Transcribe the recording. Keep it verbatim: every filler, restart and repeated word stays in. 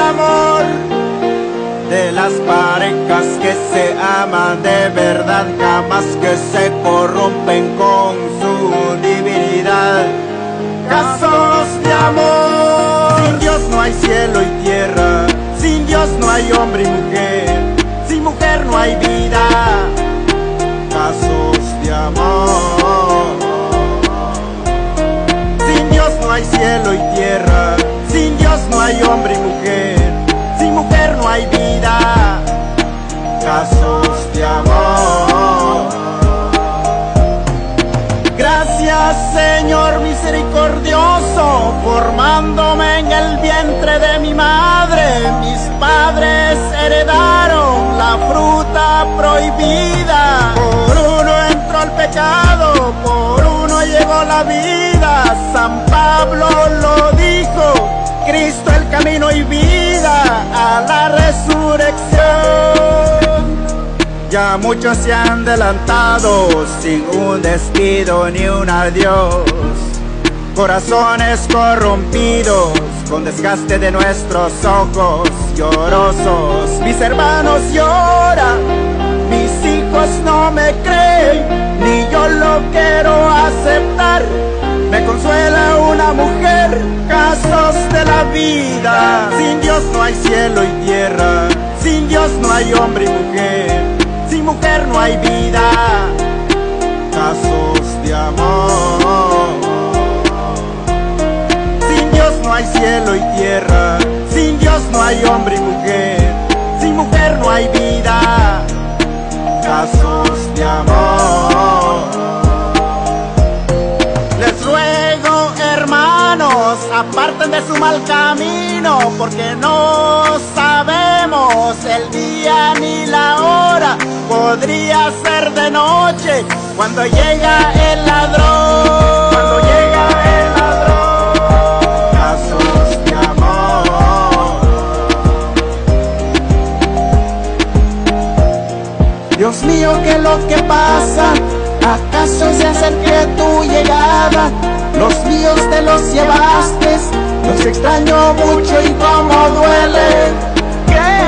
amor, de las parejas que se aman de verdad, jamás que se corrompen con su divinidad. Casos de amor. Sin Dios no hay cielo y tierra, sin Dios no hay hombre y mujer, sin mujer no hay vida. Casos de amor. Sin Dios no hay cielo y tierra, sin Dios no hay hombre y mujer, sin mujer no hay vida. Casos de amor. Gracias, Señor misericordioso, formándome en el vientre de mi madre. Mis padres heredaron la fruta prohibida. Por uno entró el pecado, por uno llegó la vida. San Pablo lo dijo, Cristo el camino y vida a la resurrección. Ya muchos se han adelantado sin un despido ni un adiós. Corazones corrompidos con desgaste de nuestros ojos llorosos. Mis hermanos lloran, mis hijos no me creen, ni yo lo quiero aceptar. Me consuela una mujer, casos de la vida. Sin Dios no hay cielo y tierra, sin Dios no hay hombre y mujer, sin mujer no hay vida. Casos de amor. Sin Dios no hay cielo y tierra, sin Dios no hay hombre y mujer, sin mujer no hay vida. Casos de amor. Les ruego, hermanos, aparten de su mal camino, porque no sabemos el día ni la hora. Podría ser de noche cuando llega el ladrón. Cuando llega el ladrón. Casos de amor. Dios mío, ¿qué es lo que pasa? ¿Acaso se acerque tu llegada? Los míos te los llevaste, los extraño mucho y cómo duele. ¿Qué